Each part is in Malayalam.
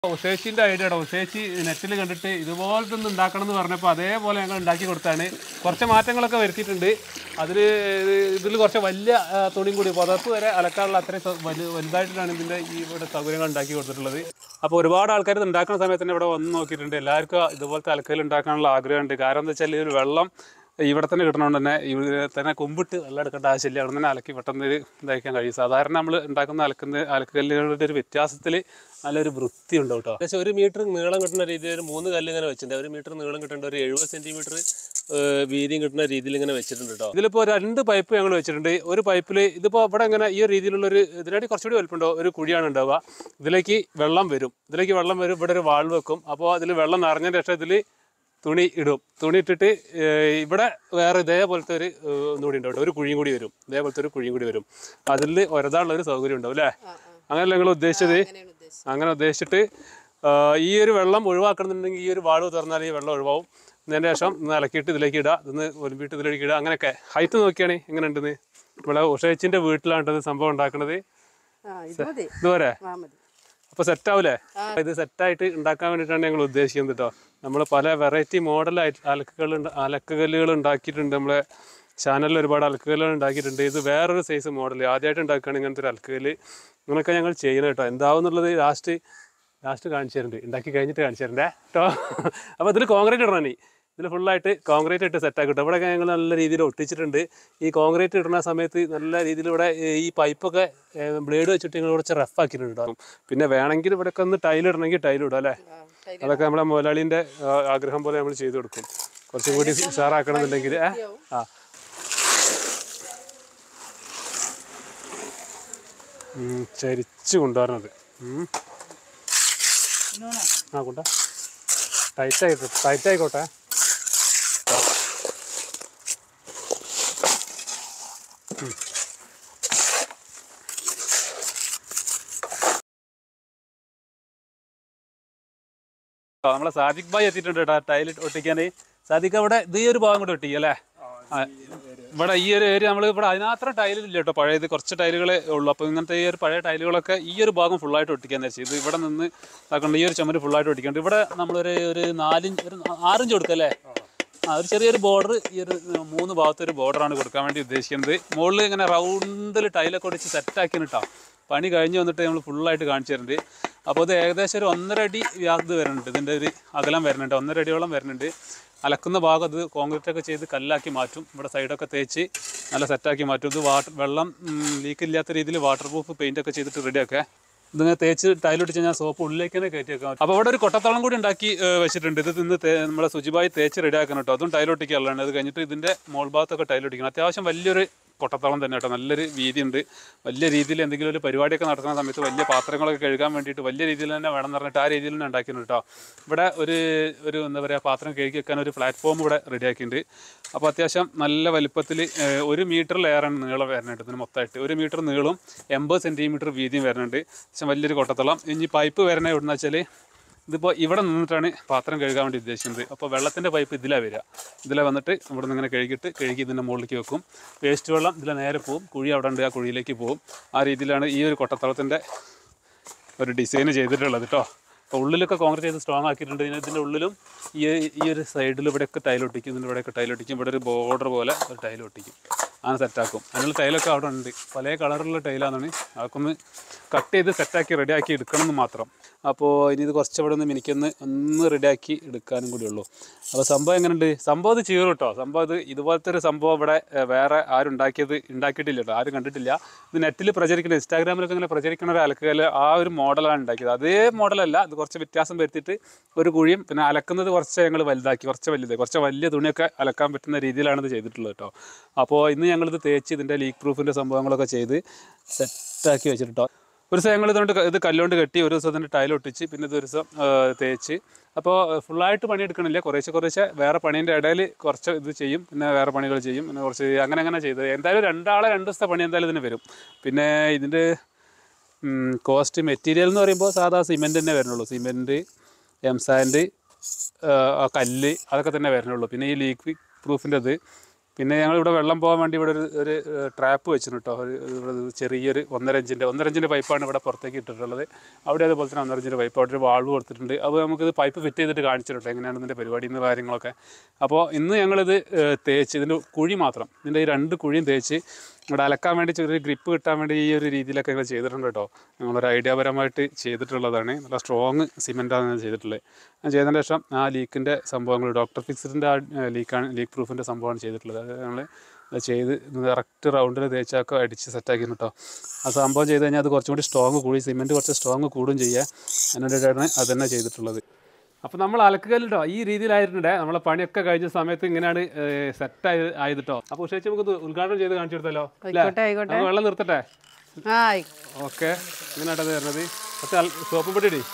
ഉഷേച്ചിൻ്റെ ഐഡിയ കേട്ടോ. ഉഷേച്ചി നെറ്റിൽ കണ്ടിട്ട് ഇതുപോലത്തെ ഒന്ന് ഉണ്ടാക്കണം എന്ന് പറഞ്ഞപ്പോൾ അതേപോലെ ഞങ്ങൾ ഉണ്ടാക്കി കൊടുത്താണ്. കുറച്ച് മാറ്റങ്ങളൊക്കെ വരുത്തിയിട്ടുണ്ട്. ഇതിൽ കുറച്ച് വലിയ തുണിയും കൂടി പുതപ്പ് വരെ അലക്കാനുള്ള അത്രയും വലുതായിട്ടാണ് ഇതിൻ്റെ ഇവിടെ സൗകര്യങ്ങൾ ഉണ്ടാക്കി കൊടുത്തിട്ടുള്ളത്. അപ്പോൾ ഒരുപാട് ആൾക്കാർ ഇത് ഉണ്ടാക്കുന്ന സമയത്ത് തന്നെ ഇവിടെ വന്ന് നോക്കിയിട്ടുണ്ട്. എല്ലാവർക്കും ഇതുപോലത്തെ അലക്കൽ ഉണ്ടാക്കാനുള്ള ആഗ്രഹമുണ്ട്. കാരണം എന്താ വെച്ചാൽ ഒരു വെള്ളം ഇവിടെ തന്നെ കിട്ടണോണ്ട് തന്നെ ഇവിടെ തന്നെ കുമ്പിട്ട് വെള്ളം എടുക്കേണ്ട ആവശ്യമില്ല. അവിടെ തന്നെ അലക്കി പെട്ടെന്ന് ഇതാക്കാൻ കഴിയും. സാധാരണ നമ്മൾ ഉണ്ടാക്കുന്ന അലക്കല്ലുകളുടെ ഒരു വ്യത്യാസത്തിൽ നല്ലൊരു വൃത്തി ഉണ്ടാവും കേട്ടോ. ഏകദേശം 1 മീറ്റർ നീളം കിട്ടുന്ന രീതിയിൽ ഒരു 3 കല്ല് ഇങ്ങനെ വെച്ചിട്ടുണ്ട്. 1 മീറ്റർ നീളം കിട്ടേണ്ട ഒരു 70 സെൻറ്റിമീറ്റർ വീതിയും കിട്ടുന്ന രീതിയിൽ ഇങ്ങനെ വെച്ചിട്ടുണ്ട് കേട്ടോ. ഇതിലിപ്പോൾ 2 പൈപ്പ് ഞങ്ങൾ വെച്ചിട്ടുണ്ട്. ഒരു പൈപ്പിൽ ഇതിപ്പോൾ ഇവിടെ ഇങ്ങനെ ഈ ഒരു രീതിയിലുള്ളൊരു ഇതിനായിട്ട് കുറച്ചുകൂടി വലുപ്പമുണ്ടോ ഒരു കുഴിയാണ് ഉണ്ടാവുക. ഇതിലേക്ക് വെള്ളം വരും. ഇവിടെ ഒരു വാൾവ് വെക്കും. അപ്പോൾ അതിൽ വെള്ളം നിറഞ്ഞതിന് ശേഷം ഇതിൽ തുണി ഇടും. തുണി ഇട്ടിട്ട് ഇവിടെ വേറെ ഇതേപോലത്തെ ഒരു ഒന്നുകൂടി ഉണ്ടാവും, ഒരു കുഴിയും കൂടി വരും. ഇതേപോലത്തെ ഒരു കുഴിയും കൂടി വരും. അതിൽ ഒരതാനുള്ള ഒരു സൗകര്യം ഉണ്ടാവും അല്ലേ? അങ്ങനെയല്ല നിങ്ങൾ ഉദ്ദേശിച്ചത്? അങ്ങനെ ഉദ്ദേശിച്ചിട്ട് ഈ ഒരു വെള്ളം ഒഴിവാക്കണമെന്നുണ്ടെങ്കിൽ ഈ ഒരു വാൾവ് തുറന്നാൽ ഈ വെള്ളം ഒഴിവാവും. അതിന് ശേഷം ഇലക്കിയിട്ട് ഇതിലേക്ക് ഇടുക, ഇതൊന്ന് ഒലിമ്പിട്ട് ഇതിലേക്ക് ഇടുക. അങ്ങനെയൊക്കെ ഹൈറ്റ് നോക്കിയാണ് എങ്ങനെ ഉണ്ടെന്ന്. ഇവിടെ ഉഷേച്ചിൻ്റെ വീട്ടിലാണ് സംഭവം ഉണ്ടാക്കുന്നത്. ഇതുവരെ അപ്പോൾ സെറ്റാവൂലേ? ഇത് സെറ്റായിട്ട് ഉണ്ടാക്കാൻ വേണ്ടിയിട്ടാണ് ഞങ്ങൾ ഉദ്ദേശിക്കുന്നത് കേട്ടോ. നമ്മൾ പല വെറൈറ്റി മോഡലായിട്ട് അലക്കുകല്ലുകൾ ഉണ്ടാക്കിയിട്ടുണ്ട്. നമ്മളെ ചാനലിൽ ഒരുപാട് അലക്കുകല്ലുകൾ ഉണ്ടാക്കിയിട്ടുണ്ട്. ഇത് വേറൊരു സൈസ് മോഡൽ ആദ്യമായിട്ട് ഉണ്ടാക്കുകയാണ് ഇങ്ങനത്തെ ഒരു അലക്കുകല്ല്. ഇങ്ങനെയൊക്കെ ഞങ്ങൾ ചെയ്യുന്നത് കേട്ടോ. എന്താവുന്നുള്ളത് ലാസ്റ്റ് കാണിച്ചു തരുന്നുണ്ട്. ഉണ്ടാക്കി കഴിഞ്ഞിട്ട് കാണിച്ചു തരണ്ടേ കേട്ടോ. അപ്പോൾ ഇതിൽ കോൺക്രീറ്റ് ഇടണം. ഇതിൽ ഫുള്ളായിട്ട് കോൺക്രീറ്റ് ഇട്ട് സെറ്റാക്കി കിട്ടും. ഇവിടെയൊക്കെ ഞങ്ങൾ നല്ല രീതിയിൽ ഒട്ടിച്ചിട്ടുണ്ട്. ഈ കോൺക്രീറ്റ് ഇടുന്ന സമയത്ത് നല്ല രീതിയിൽ ഇവിടെ ഈ പൈപ്പൊക്കെ ബ്ലേഡ് വെച്ചിട്ട് ഞങ്ങൾ കുറച്ച് റഫാക്കിയിട്ടുണ്ടാകും. പിന്നെ വേണമെങ്കിൽ ഇവിടെയൊക്കെ ഒന്ന് ടൈലിടണമെങ്കിൽ ടൈലിടും അല്ലേ? അതൊക്കെ നമ്മളെ മുതലാളിൻ്റെ ആഗ്രഹം പോലെ നമ്മൾ ചെയ്തു കൊടുക്കും. കുറച്ചും കൂടി ഉഷാറാക്കണം എന്നുണ്ടെങ്കിൽ ചരിച്ച് കൊണ്ടുവരണത് കൊണ്ട ടൈറ്റായിക്കോട്ടെ. നമ്മളെ സാദിഖ് ഭായി എത്തിയിട്ടുണ്ട് കേട്ടോ ടൈൽ ഒട്ടിക്കാൻ. സാദിഖ് അവിടെ ഈ ഒരു ഭാഗം കൂടെ ഒട്ടിക്കുക അല്ലേ? ഇവിടെ ഈ ഒരു ഏരിയ നമ്മൾ ഇവിടെ അതിനകത്ത് ടൈലില്ല കേട്ടോ. പഴയത് കുറച്ച് ടൈലുകളേ ഉള്ളൂ. അപ്പോൾ ഇങ്ങനത്തെ ഈ ഒരു പഴയ ടൈലുകളൊക്കെ ഈ ഒരു ഭാഗം ഫുള്ളായിട്ട് ഒട്ടിക്കാൻ വെച്ചാൽ ഇത് ഇവിടെ നിന്ന് ഇതാക്കേണ്ട. ഈ ഒരു ചുമര് ഫുള്ളായിട്ട് ഒട്ടിക്കേണ്ടത്. ഇവിടെ നമ്മളൊരു 6 ഇഞ്ച് കൊടുക്കുക അല്ലേ? ഒരു ചെറിയൊരു ബോർഡർ, ഈ ഒരു 3 ഭാഗത്തൊരു ബോർഡറാണ് കൊടുക്കാൻ വേണ്ടി ഉദ്ദേശിക്കുന്നത്. മുകളിൽ ഇങ്ങനെ റൗണ്ടിൽ ടൈലൊക്കെ ഒടിച്ച് സെറ്റാക്കിന് കേട്ടോ. പണി കഴിഞ്ഞ് വന്നിട്ട് നമ്മൾ ഫുള്ളായിട്ട് കാണിച്ചു തരുന്നുണ്ട്. അപ്പോൾ ഇത് ഏകദേശം ഒരു 1.5 അടി വ്യാപ്തി വരുന്നുണ്ട്. ഇതിൻ്റെ ഒരു അകലം വരുന്നുണ്ട്, 1.5 അടിയോളം വരുന്നുണ്ട്. അലക്കുന്ന ഭാഗം അത് കോൺക്രീറ്റൊക്കെ ചെയ്ത് കല്ലാക്കി മാറ്റും. ഇവിടെ സൈഡൊക്കെ തേച്ച് നല്ല സെറ്റാക്കി മാറ്റും. ഇത് വെള്ളം ലീക്കില്ലാത്ത രീതിയിൽ വാട്ടർ പ്രൂഫ് പെയിൻ്റൊക്കെ ചെയ്തിട്ട് റെഡിയൊക്കെ ഇതിങ്ങനെ തേച്ച് ടൈലൊട്ടിച്ച് ഞാൻ സോപ്പ് ഉള്ളിലേക്ക് തന്നെ കയറ്റി വെക്കാം. അപ്പോൾ ഇവിടെ ഒരു കൊട്ടത്തളം കൂടി ഉണ്ടാക്കി വെച്ചിട്ടുണ്ട്. ഇത് നമ്മളെ സുജിബായി തേച്ച് റെഡിയാക്കണം കേട്ടോ. അതും ടൈലൊട്ടിക്കാനുള്ളതാണ്. അത് കഴിഞ്ഞിട്ട് ഇതിൻ്റെ മോൾ ഭാഗത്തൊക്കെ ടൈലൊട്ടിക്കണം. അത്യാവശ്യം വലിയൊരു കൊട്ടത്തളം തന്നെ കേട്ടോ. നല്ലൊരു വീതിയുണ്ട്. വലിയ രീതിയിൽ എന്തെങ്കിലും ഒരു പരിപാടിയൊക്കെ നടത്തുന്ന സമയത്ത് വലിയ പാത്രങ്ങളൊക്കെ കഴുകാൻ വേണ്ടിയിട്ട് വലിയ രീതിയിൽ തന്നെ വേണം എന്ന് പറഞ്ഞിട്ട് ആ രീതിയിൽ തന്നെ ഉണ്ടാക്കിയിട്ടുണ്ട് കേട്ടോ. ഇവിടെ ഒരു എന്താ പറയുക, പാത്രം കഴുകി വെക്കാൻ ഒരു പ്ലാറ്റ്ഫോം ഇവിടെ റെഡിയാക്കിയിട്ടുണ്ട്. അപ്പോൾ അത്യാവശ്യം നല്ല വലുപ്പത്തിൽ 1 മീറ്ററിലേറെ നീളം വരുന്നുണ്ട്. ഇതിന് മൊത്തമായിട്ട് 1 മീറ്റർ നീളം 80 സെൻറ്റിമീറ്റർ വീതിയും വരുന്നുണ്ട്. അത്യാവശ്യം വലിയൊരു കൊട്ടത്തളം. ഇനി പൈപ്പ് വരണേ എവിടെന്ന് വെച്ചാൽ ഇതിപ്പോൾ ഇവിടെ നിന്നിട്ടാണ് പാത്രം കഴുകാൻ വേണ്ടി ഉദ്ദേശിക്കുന്നത്. അപ്പോൾ വെള്ളത്തിൻ്റെ പൈപ്പ് ഇതിലാണ് വരിക. ഇതിലെ വന്നിട്ട് ഇവിടെ നിന്ന് ഇങ്ങനെ കഴുകി ഇതിൻ്റെ മുകളിലേക്ക് വെക്കും. വേസ്റ്റ് വെള്ളം ഇതിലെ നേരെ പോവും. കുഴി അവിടെ ഉണ്ട്, ആ കുഴിയിലേക്ക് പോവും. ആ രീതിയിലാണ് ഈ ഒരു കൊട്ടത്തളത്തിൻ്റെ ഒരു ഡിസൈൻ ചെയ്തിട്ടുള്ളത് കേട്ടോ. അപ്പോൾ ഉള്ളിലൊക്കെ കോൺക്രീറ്റ് ചെയ്ത് സ്ട്രോങ് ആക്കിയിട്ടുണ്ട്. ഇതിൻ്റെ ഉള്ളിലും ഈ ഒരു സൈഡിൽ ഇവിടെയൊക്കെ ടൈലൊട്ടിക്കും. ഇതിൻ്റെ ഇവിടെയൊക്കെ ടൈലൊട്ടിക്കും. ഇവിടെ ഒരു ബോർഡർ പോലെ ഒരു ടൈലൊട്ടിക്കും. അങ്ങനെ സെറ്റാക്കും. അതിനുള്ള ടൈലൊക്കെ അവിടെ ഉണ്ട്. പല കളറുള്ള ടൈലാണെന്ന്. അതൊക്കെ ഒന്ന് കട്ട് ചെയ്ത് സെറ്റാക്കി റെഡിയാക്കി എടുക്കണമെന്ന് മാത്രം. അപ്പോൾ ഇനി ഇത് കുറച്ചവിടെ ഒന്ന് റെഡിയാക്കി എടുക്കാനും കൂടി ഉള്ളൂ. അപ്പോൾ സംഭവം എങ്ങനെയുണ്ട്? സംഭവം ഇത് ചെയ്യും കേട്ടോ. സംഭവം ഇതുപോലത്തെ ഒരു സംഭവം ഇവിടെ വേറെ ആരും ഉണ്ടാക്കിയിട്ടില്ല കേട്ടോ. ആരും കണ്ടിട്ടില്ല. ഇത് നെറ്റിൽ പ്രചരിക്കുന്ന, ഇൻസ്റ്റാഗ്രാമിലൊക്കെ ഇങ്ങനെ പ്രചരിക്കുന്ന ഒരു അലക്കുകല്ല് ആ ഒരു മോഡലാണ് ഉണ്ടാക്കിയത്. അതേ മോഡലല്ല, ഇത് കുറച്ച് വ്യത്യാസം വരുത്തിയിട്ട് ഒരു കുഴിയും പിന്നെ അലക്കുന്നത് കുറച്ച് ഞങ്ങൾ വലുതാക്കി, കുറച്ച് വലിയ തുണിയൊക്കെ അലക്കാൻ പറ്റുന്ന രീതിയിലാണ് ഇത് ചെയ്തിട്ടുള്ളത് കേട്ടോ. അപ്പോൾ ഇന്ന് ഞങ്ങളിത് തേച്ച് ഇതിൻ്റെ ലീക്ക് പ്രൂഫിൻ്റെ സംഭവങ്ങളൊക്കെ ചെയ്ത് സെറ്റാക്കി വെച്ചിട്ടോ. ഒരു ദിവസം ഞങ്ങൾ ഇത് കല്ലുകൊണ്ട് കെട്ടി, ഒരു ദിവസം ഇതിൻ്റെ ടൈലൊട്ടിച്ച്, പിന്നെ ഇത് ഒരു ദിവസം തേച്ച്. അപ്പോൾ ഫുള്ളായിട്ട് പണിയെടുക്കണില്ല, കുറേശ്ശെ വേറെ പണീൻ്റെ ഇടയിൽ കുറച്ച് ഇത് ചെയ്യും, പിന്നെ വേറെ പണികൾ ചെയ്യും, പിന്നെ കുറച്ച് അങ്ങനെ ചെയ്ത് എന്തായാലും 2 ദിവസത്തെ പണി എന്തായാലും ഇതിന് വരും. പിന്നെ ഇതിൻ്റെ കോസ്റ്റ് മെറ്റീരിയൽ എന്ന് പറയുമ്പോൾ സാധാ സിമെൻറ്റ് തന്നെ വരുന്നുള്ളൂ. സിമെൻറ്റ്, എംസാൻഡ്, കല്ല് അതൊക്കെ തന്നെ വരുന്നുള്ളൂ. പിന്നെ ഈ ലീക്ക് പ്രൂഫിൻ്റെ പിന്നെ ഞങ്ങളിവിടെ വെള്ളം പോകാൻ വേണ്ടി ഇവിടെ ഒരു ട്രാപ്പ് വെച്ചിട്ടുണ്ട് കേട്ടോ. ഒരു ചെറിയൊരു 1.5 ഇഞ്ചിൻ്റെ പൈപ്പാണ് ഇവിടെ പുറത്തേക്ക് ഇട്ടിട്ടുള്ളത്. അവിടെ അതുപോലെ തന്നെ 1.5 ഇഞ്ചിൻ്റെ പൈപ്പ്, അവിടെ ഒരു വാൾവ് കൊടുത്തിട്ടുണ്ട്. അപ്പോൾ നമുക്കിത് പൈപ്പ് ഫിറ്റ് ചെയ്തിട്ട് കാണിച്ചിട്ടുണ്ട് എങ്ങനെയാണ് ഇതിൻ്റെ പരിപാടി എന്ന കാര്യങ്ങളൊക്കെ. അപ്പോൾ ഇന്ന് ഞങ്ങളിത് തേച്ച് ഇതിൻ്റെ കുഴി മാത്രം, ഇതിൻ്റെ ഈ 2 കുഴിയും തേച്ച് ഇവിടെ അലക്കാൻ വേണ്ടി ചെറിയൊരു ഗ്രിപ്പ് കിട്ടാൻ വേണ്ടി ഈ ഒരു രീതിയിലൊക്കെ ഞങ്ങൾ ചെയ്തിട്ടുണ്ട് കേട്ടോ. ഞങ്ങളൊരു ഐഡിയാപരമായിട്ട് ചെയ്തിട്ടുള്ളതാണ്. നല്ല സ്ട്രോങ് സിമെൻറ്റാണ് ചെയ്തിട്ടുള്ളത്. ഞാൻ ചെയ്തതിന് ശേഷം ആ ലീക്കിൻ്റെ സംഭവങ്ങൾ ഡോക്ടർ ഫിക്സിൻ്റെ ആ ലീക്ക് പ്രൂഫിൻ്റെ സംഭവമാണ് ചെയ്തിട്ടുള്ളത്. അത് ഞങ്ങൾ ചെയ്ത് കറക്റ്റ് റൗണ്ടിൽ തേച്ചൊക്കെ അടിച്ച് സെറ്റാക്കിയിരുന്നു കേട്ടോ. ആ സംഭവം ചെയ്ത് കഴിഞ്ഞാൽ അത് കുറച്ചും കൂടി സ്ട്രോങ് കൂടി, സിമെൻറ്റ് കുറച്ച് സ്ട്രോങ് കൂടും ചെയ്യുക. അതിനുവേണ്ടിയിട്ടാണ് അത് തന്നെ ചെയ്തിട്ടുള്ളത്. അപ്പോൾ നമ്മൾ അലക്കുകല്ലോ ഈ രീതിയിലായിട്ടുണ്ട്. നമ്മളെ പണിയൊക്കെ കഴിഞ്ഞ സമയത്ത് ഇങ്ങനെയാണ് സെറ്റ് ആയത് കേട്ടോ. അപ്പോൾ ഉഷേച്ചി നമുക്ക് ഉദ്ഘാടനം ചെയ്ത് കാണിച്ചു കൊടുത്തല്ലോ. വെള്ളം നിർത്തട്ടെ? ഓക്കെ. ഇങ്ങനെയാട്ടത് വരുന്നത്. പക്ഷേ സോപ്പ് പൊടി ഇടി.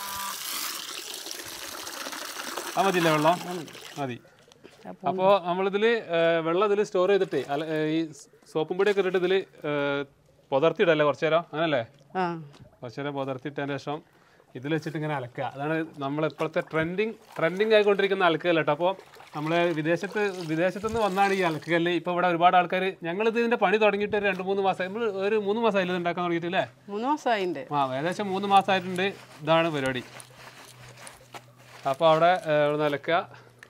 ആ മതിയില്ലേ വെള്ളം? മതി. അപ്പോൾ നമ്മളിതിൽ വെള്ളം ഇതിൽ സ്റ്റോർ ചെയ്തിട്ട് ഈ സോപ്പും പൊടിയൊക്കെ ഇട്ടിട്ട് ഇതിൽ പുതർത്തിയിടല്ലേ കുറച്ച് നേരം, അങ്ങനല്ലേ? കുറച്ച് നേരം പുതർത്തിയിട്ടതിന് ശേഷം ഇതിൽ വെച്ചിട്ട് ഇങ്ങനെ അലക്കുക. അതാണ് നമ്മളിപ്പോഴത്തെ ട്രെൻഡിങ് ആയിക്കൊണ്ടിരിക്കുന്ന അലക്കുകല്ല് കേട്ടോ. അപ്പോൾ നമ്മൾ വിദേശത്തുനിന്ന് വന്നാണ് ഈ അലക്കുകല്ല്. ഇപ്പോൾ ഇവിടെ ഒരുപാട് ആൾക്കാർ, ഞങ്ങളിത് ഇതിൻ്റെ പണി തുടങ്ങിയിട്ട് ഒരു 2-3 മാസമായി. നമ്മൾ ഒരു 3 മാസമായില്ല ഇത് ഉണ്ടാക്കാൻ തുടങ്ങിയിട്ടില്ലേ? 3 മാസമായിട്ടുണ്ട്. ഏകദേശം 3 മാസമായിട്ടുണ്ട്. ഇതാണ് പരിപാടി. അപ്പോൾ അവിടെ അലക്കുക.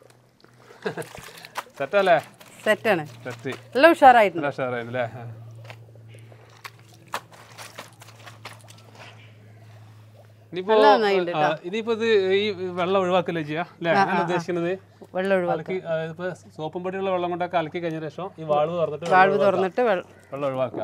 സെറ്റല്ലേ? സെറ്റാണ്. സെറ്റ് നല്ല ഉഷാറായില്ലേ? ഇനിയിപ്പോ ഇത് ഈ വെള്ളം ഒഴിവാക്കല്ലേ ചെയ്യാ അല്ലേ? ഞാൻ ഉദ്ദേശിക്കുന്നത് ഇപ്പൊ സോപ്പും പൊടിയുള്ള വെള്ളം കൊണ്ടൊക്കെ അലക്കി കഴിഞ്ഞ ശേഷം ഈ വാൾവ് തുറന്നിട്ട് വെള്ളം ഒഴിവാക്കുക.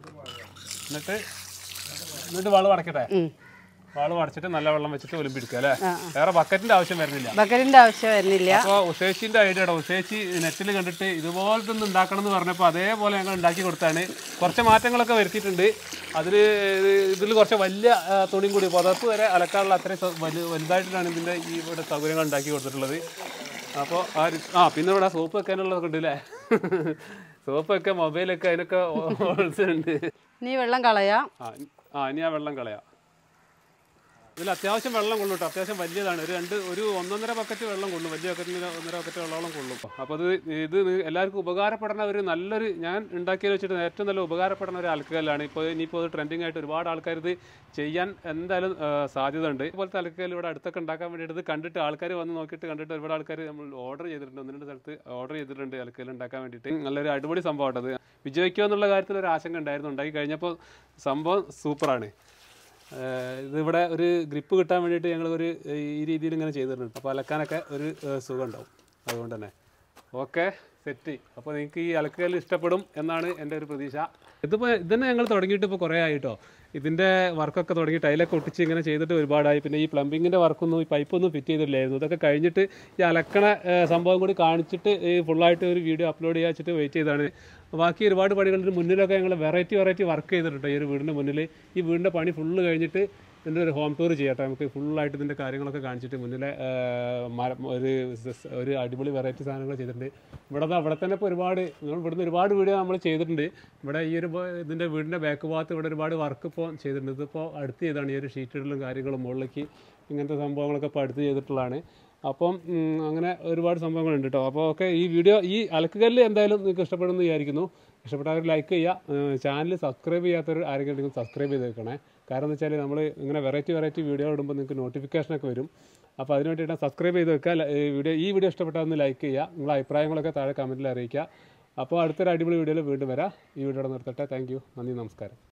എന്നിട്ട് വാൾവ് അടയ്ക്കട്ടെ. വാള് അടച്ചിട്ട് നല്ല വെള്ളം വെച്ചിട്ട് ഒലിമ്പിടിക്കുക അല്ലേ? വേറെ ബക്കറ്റിന്റെ ആവശ്യം വരുന്നില്ല. അപ്പോൾ ഉഷേച്ചിന്റെ ഐഡിയ കേട്ടോ. ഉഷേച്ചി നെറ്റിൽ കണ്ടിട്ട് ഇതുപോലത്തെ ഒന്ന് ഉണ്ടാക്കണം എന്ന് പറഞ്ഞപ്പോൾ അതേപോലെ ഞങ്ങൾ ഉണ്ടാക്കി കൊടുത്താണ്. കുറച്ച് മാറ്റങ്ങളൊക്കെ വരുത്തിയിട്ടുണ്ട്. ഇതിൽ കുറച്ച് വലിയ തുണിയും കൂടി പുതപ്പ് വരെ അലക്കാനുള്ള അത്രയും വലുതായിട്ടാണ് ഇതിൻ്റെ ഈ ഇവിടെ സൗകര്യങ്ങൾ ഉണ്ടാക്കി കൊടുത്തിട്ടുള്ളത്. അപ്പോൾ പിന്നെ ഇവിടെ സോപ്പ് വെക്കാനുള്ളതൊക്കെ ഉണ്ട് അല്ലേ? സോപ്പ് വെക്കാൻ, മൊബൈലൊക്കെ, അതിനൊക്കെ ഉണ്ട്. ഇനി വെള്ളം കളയാം. ഇനി ആ വെള്ളം കളയാം. ഇതിൽ അത്യാവശ്യം വെള്ളം കൊള്ളും കേട്ടോ. അത്യാവശ്യം വലിയതാണ്. ഒരു 1.5 ബക്കറ്റ് വെള്ളം കൊള്ളും. വലിയ ബക്കറ്റിന് 1.5 ബക്കറ്റ് വെള്ളത്തോളം കൊള്ളും. അപ്പോൾ ഇത് എല്ലാവർക്കും ഉപകാരപ്പെടുന്ന നല്ലൊരു, ഞാൻ ഉണ്ടാക്കിയത് വെച്ചിട്ട് ഏറ്റവും നല്ല ഉപകാരപ്പെടുന്ന ഒരു അലക്കുകല്ലാണ്. ഇനിയിപ്പോൾ ഇത് ട്രെൻഡിങ് ആയിട്ട് ഒരുപാട് ആൾക്കാർ ഇത് ചെയ്യാൻ എന്തായാലും സാധ്യത ഉണ്ട്. ഇതുപോലത്തെ അലക്കുകല്ല് ഇവിടെ അടുത്തൊക്കെ ഉണ്ടാക്കാൻ വേണ്ടിയിട്ട് ഇത് കണ്ടിട്ട് ആൾക്കാർ വന്ന് നോക്കിയിട്ട് കണ്ടിട്ട് ഒരുപാട് ആൾക്കാർ നമ്മൾ ഓർഡർ ചെയ്തിട്ടുണ്ട്. 1-2 സ്ഥലത്ത് ഓർഡർ ചെയ്തിട്ടുണ്ട് അലക്കുകല്ല് ഉണ്ടാക്കാൻ വേണ്ടിയിട്ട്. നല്ലൊരു അടിപൊളി സംഭവമാണ് അത്. വിജയിക്കുമോ എന്നുള്ള കാര്യത്തിൽ ഒരു ആശങ്ക ഉണ്ടായിരുന്നു. ഉണ്ടാക്കി കഴിഞ്ഞപ്പോൾ സംഭവം സൂപ്പറാണ്. ഇതിവിടെ ഒരു ഗ്രിപ്പ് കിട്ടാൻ വേണ്ടിയിട്ട് ഞങ്ങൾ ഈ രീതിയിൽ ഇങ്ങനെ ചെയ്തിട്ടുണ്ട്. അപ്പോൾ അലക്കാനൊക്കെ ഒരു സുഖം ഉണ്ടാവും. അതുകൊണ്ട് തന്നെ ഓക്കെ, സെറ്റ്. അപ്പോൾ നിങ്ങൾക്ക് ഈ അലക്കുകല്ല് ഇഷ്ടപ്പെടും എന്നാണ് എൻ്റെ ഒരു പ്രതീക്ഷ. ഇതന്നെ ഞങ്ങൾ തുടങ്ങിയിട്ട് ഇപ്പോൾ കുറേ ആയിട്ടോ. ഇതിൻ്റെ വർക്കൊക്കെ തുടങ്ങി ടൈലൊക്കെ ഒട്ടിച്ച് ഇങ്ങനെ ചെയ്തിട്ട് ഒരുപാടായി. പിന്നെ ഈ പ്ലംബിങ്ങിൻ്റെ വർക്കൊന്നും, ഈ പൈപ്പൊന്നും ഫിറ്റ് ചെയ്തിട്ടില്ലായിരുന്നു. ഇതൊക്കെ കഴിഞ്ഞിട്ട് ഈ അലക്കണ സംഭവം കൂടി കാണിച്ചിട്ട് ഈ ഫുള്ളായിട്ട് ഒരു വീഡിയോ അപ്ലോഡ് ചെയ്യാൻ വെച്ചിട്ട് വെയിറ്റ് ചെയ്താണ്. ബാക്കി ഒരുപാട് പണികളുടെ മുന്നിലൊക്കെ ഞങ്ങൾ വെറൈറ്റി വർക്ക് ചെയ്തിട്ടുണ്ട്. ഈ ഒരു വീടിൻ്റെ മുന്നിൽ ഈ വീടിൻ്റെ പണി ഫുള്ള് കഴിഞ്ഞിട്ട് ഇതിൻ്റെ ഒരു ഹോം ടൂർ ചെയ്യട്ടെ. നമുക്ക് ഫുള്ളായിട്ട് ഇതിൻ്റെ കാര്യങ്ങളൊക്കെ കാണിച്ചിട്ട് മുന്നിലെ ഒരു അടിപൊളി വെറൈറ്റി സാധനങ്ങൾ ചെയ്തിട്ടുണ്ട്. അവിടെ തന്നെ ഇപ്പോൾ ഇവിടുന്ന് ഒരുപാട് വീഡിയോ നമ്മൾ ചെയ്തിട്ടുണ്ട്. ഇവിടെ ഈ ഇതിൻ്റെ വീടിൻ്റെ ബാക്ക് ഭാഗത്ത് ഇവിടെ ഒരുപാട് വർക്ക് ഇപ്പോൾ ചെയ്തിട്ടുണ്ട്. ഇതിപ്പോൾ അടുത്ത് ചെയ്താണ് ഈ ഒരു ഷീറ്റുകളിലും കാര്യങ്ങളും മുകളിലേക്ക് ഇങ്ങനത്തെ സംഭവങ്ങളൊക്കെ ഇപ്പോൾ അടുത്ത് ചെയ്തിട്ടുള്ളതാണ്. അപ്പം അങ്ങനെ ഒരുപാട് സംഭവങ്ങളുണ്ട് കേട്ടോ. അപ്പോൾ ഓക്കെ, ഈ അലക്കുകല്ല് എന്തായാലും നിങ്ങൾക്ക് ഇഷ്ടപ്പെടുമെന്ന് വിചാരിക്കുന്നു. ഇഷ്ടപ്പെട്ടവർ ലൈക്ക് ചെയ്യുക. ചാനൽ സബ്സ്ക്രൈബ് ചെയ്യാത്തവർ ആരെങ്കിലും ഉണ്ടെങ്കിൽ സബ്സ്ക്രൈബ് ചെയ്ത് വെക്കണേ. കാരണം എന്ന് വെച്ചാൽ നമ്മൾ ഇങ്ങനെ വെറൈറ്റി വീഡിയോ ഇടുമ്പോൾ നിങ്ങൾക്ക് നോട്ടിഫിക്കേഷനൊക്കെ വരും. അപ്പോൾ അതിന് വേണ്ടിയിട്ട് സബ്സ്ക്രൈബ് ചെയ്ത് വെക്കുക. ഈ വീഡിയോ ഇഷ്ടപ്പെട്ടാൽ ഒന്ന് ലൈക്ക് ചെയ്യുക. നിങ്ങളുടെ അഭിപ്രായങ്ങളൊക്കെ താഴെ കമൻറ്റിൽ അറിയിക്കുക. അപ്പോൾ അടുത്തൊരു അടിപൊളി വീഡിയോയിൽ വീണ്ടും വരാം. ഈ വീഡിയോ നിർത്തട്ടെ. Thank you. നന്ദി, നമസ്കാരം.